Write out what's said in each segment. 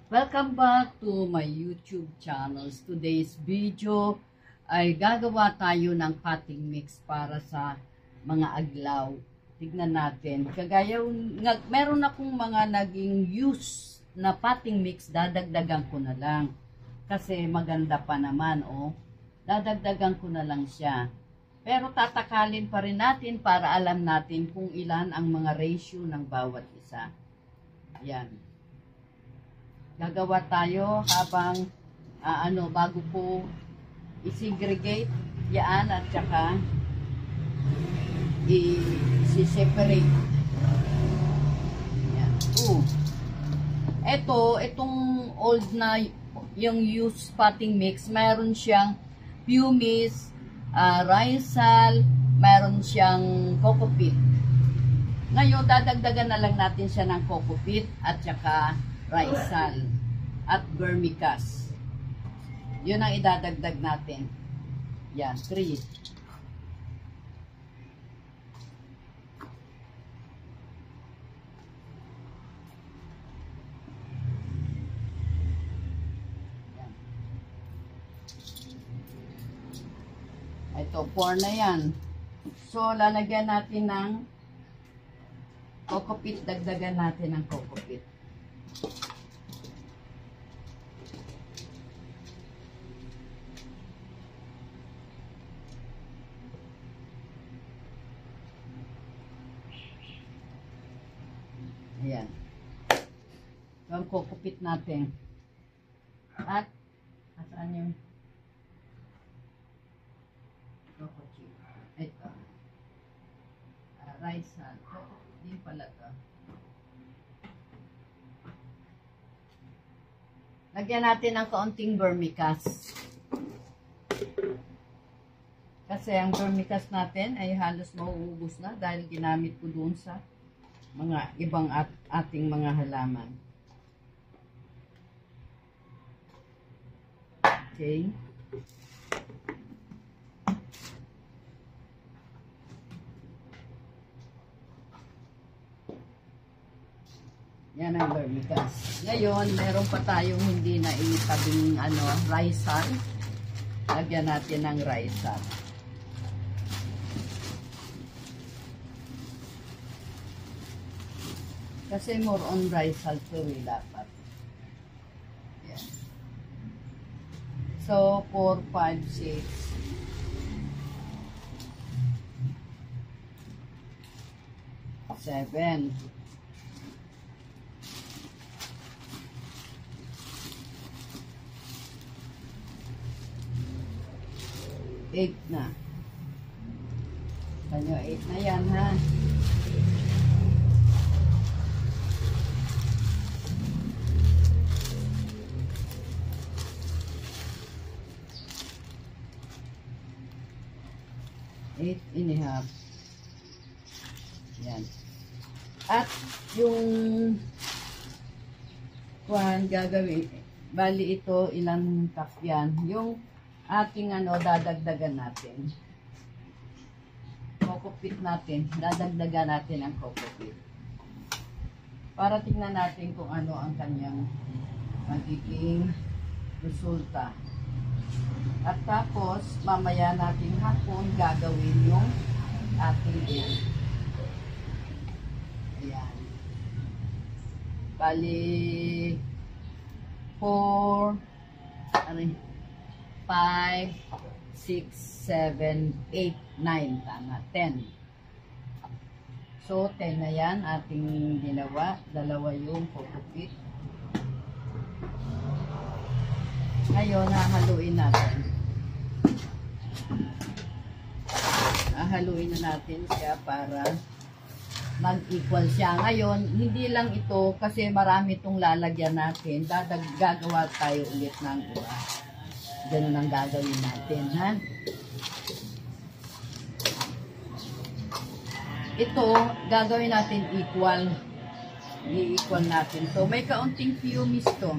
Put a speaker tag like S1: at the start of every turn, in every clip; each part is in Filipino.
S1: Welcome back to my YouTube channel. Today's video ay gagawa tayo ng potting mix para sa mga aglaw. Tignan natin. Kagaya, meron akong mga naging use na potting mix, dadagdagan ko na lang. Kasi maganda pa naman, oh. Dadagdagan ko na lang siya. Pero tatakalin pa rin natin para alam natin kung ilan ang mga ratio ng bawat isa. Yan. Gagawa tayo habang bago ko i-segregate yan at saka i-separate. Yan. Itong old na yung used potting mix, mayroon siyang pumice, risal, mayroon siyang coco peat. Ngayon, dadagdagan na lang natin siya ng coco peat at saka risal at vermicast. Yun ang idadagdag natin. Yan, 3. Ito, 4 na yan. So, lalagyan natin ng coco peat. Dagdagan natin ng coco peat. Ayan. So, ang coco peat natin. At, saan yung coco peat? Ito. Risal. Coco peat din pala to. Lagyan natin ng kaunting vermicast. Kasi ang vermicast natin ay halos mauubos na dahil ginamit ko doon sa mga ibang ating mga halaman. Okay. Yan ang vermicast. Ngayon, meron pa tayong hindi na itabing risal. Lagyan natin ng risal. Kasi more on risal to dapat. Yan. So, 4, 5, 6. 7. 8 na. Kanyo, 8 na yan, ha? Eight and a half. Yan. At yung gagawin, bali ito, ilang cup yan. Yung ating dadagdagan natin. Coco peat natin. Dadagdagan natin ang coco peat. Para tingnan natin kung ano ang kanyang magiging resulta. At tapos, mamaya natin hapon gagawin yung ating yan. Ayan. Bali, 4, 5, 6, 7, 8, 9. Tama, 10. So, 10 na yan ating ginawa. Dalawa yung coco peat. Ngayon, hahaluin natin. Hahaluin na natin siya para mag-equal siya. Ngayon, hindi lang ito kasi marami itong lalagyan natin. Gagawa tayo ulit ng iba. Ganun ang gagawin natin, ha? Ito, gagawin natin equal. I-equal natin. So, may kaunting pumice to.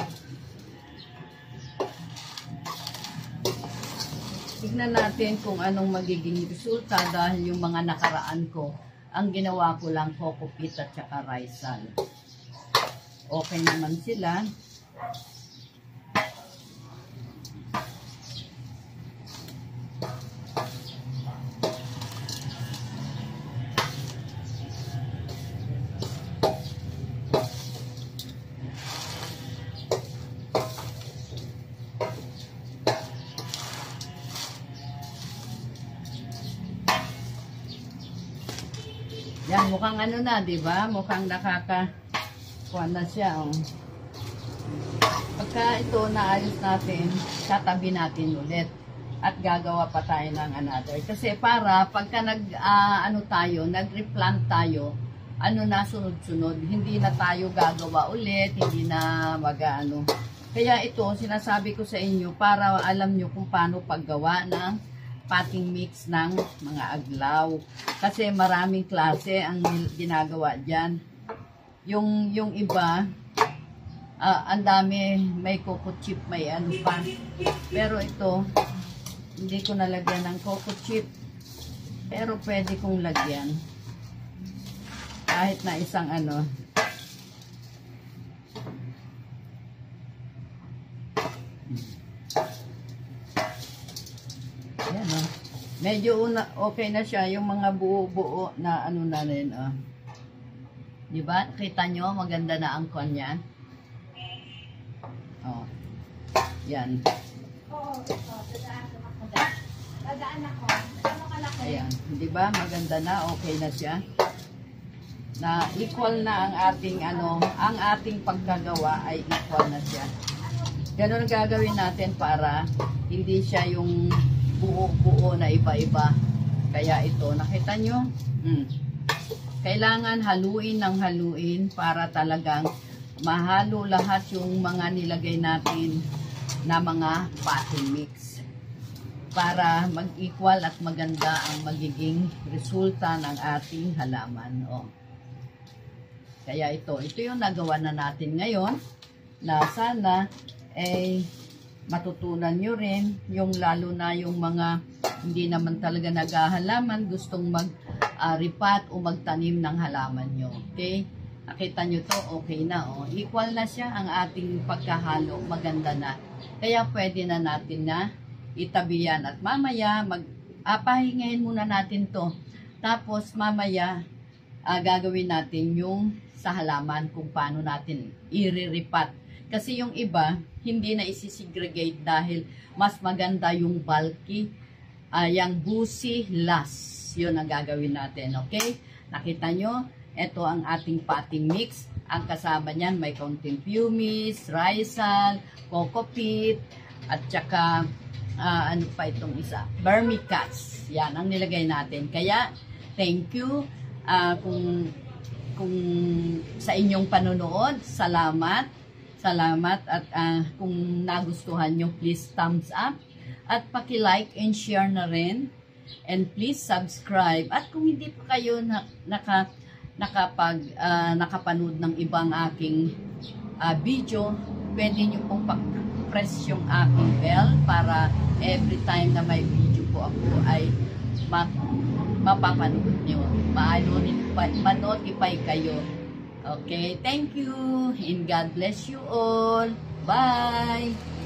S1: Tignan natin kung anong magiging resulta dahil yung mga nakaraan ko, ang ginawa ko lang coco peat at saka risal. Okay naman sila. Yan, mukhang ano na, di ba? Mukhang kuha na siya, oh. Pagka ito naayos natin, tatabi natin ulit. At gagawa pa tayo ng another. Kasi para pagka nag-replant tayo, na sunod-sunod, hindi na tayo gagawa ulit, hindi na mag-ano. Kaya ito, sinasabi ko sa inyo, para alam nyo kung paano paggawa ng potting mix ng mga aglaw. Kasi maraming klase ang ginagawa dyan. Yung iba, ang dami, may coco chip, may ano pa. Pero ito, hindi ko nalagyan ng coco chip. Pero pwede kong lagyan. Kahit na isang ano. Yan, oh. Medyo okay na siya. Yung mga buo-buo na ano na rin. Oh. Diba? Kita nyo, maganda na ang kon niya. Oh. Yan. Ayan. Diba? Maganda na. Okay na siya. Na equal na ang ating ang ating pagkagawa ay equal na siya. Ganun ang gagawin natin para hindi siya yung buo-buo na iba-iba. Kaya ito, nakita nyo? Kailangan haluin ng haluin para talagang mahalo lahat yung mga nilagay natin na mga potting mix. Para mag-equal at maganda ang magiging resulta ng ating halaman. Oh. Kaya ito yung nagawa na natin ngayon na sana matutunan nyo rin, yung lalo na yung mga hindi naman talaga naghahalaman, gustong mag-ripat o magtanim ng halaman nyo. Okay? Nakita nyo to, okay na. Oh. Equal na siya ang ating pagkahalo, maganda na. Kaya pwede na natin na itabi yan. At mamaya, pahingahin muna natin to. Tapos mamaya, gagawin natin yung sa halaman kung paano natin iriripat. Kasi yung iba, hindi na isi-segregate dahil mas maganda yung bulky, yung busi last. Yun ang gagawin natin, okay? Nakita nyo, ito ang ating potting mix. Ang kasama niyan, may konting pumice, risal, coco peat, at saka, ano pa itong isa? Vermicast. Yan ang nilagay natin. Kaya, thank you. Kung sa inyong panonood, salamat at kung nagustuhan nyo, please thumbs up at paki-like and share na rin, and please subscribe. At kung hindi pa kayo nakapanood ng ibang aking video, pwede nyo pong press yung aking bell para every time na may video po ako ay mapapanood nyo. Ma-notify kayo. Okay, thank you and God bless you all. Bye!